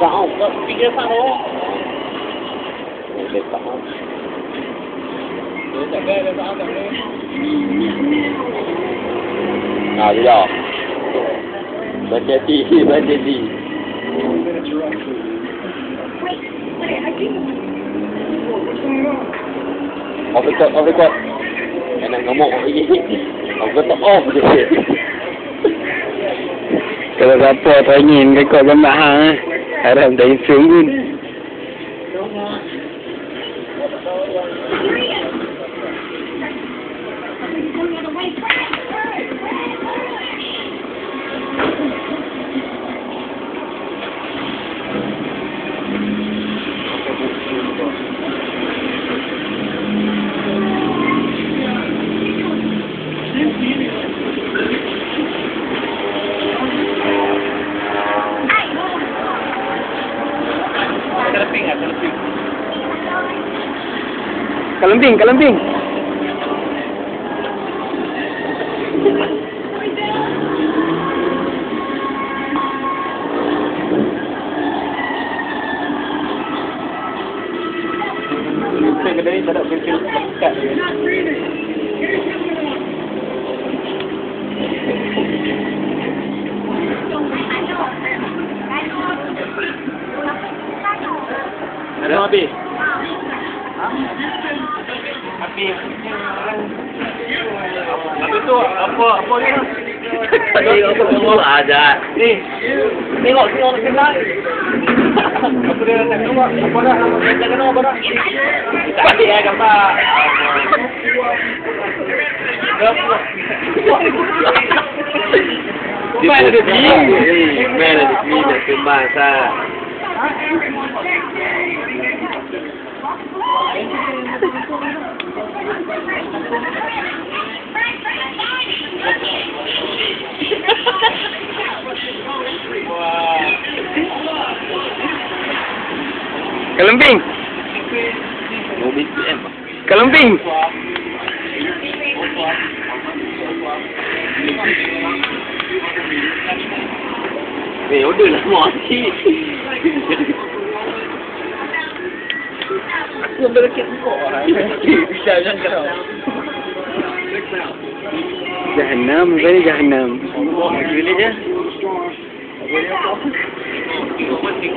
Sao? Tinggal sana. Lepas. Tak ada. Nah, dia. Berhenti. Off record. Nak ngomong lagi. Aku tak off je. Kalau siapa tak ingin rekod gambar hang harap tak insung pun. Kalemping. Kedai tak ada pintu dekat. Ada habis. Habis tu apa ni? Tengok semua aja. Ni. Tengok kenal. Apa dia nak tengok? Apa dah? Nak kenal apa dah? Tak ada gambar. Mana dia kembasa. Kalemping. Kalemping. Udah lah mati. Aku berkit kok. Bisa jangan kau. Jahannam, very jahannam. Boleh je.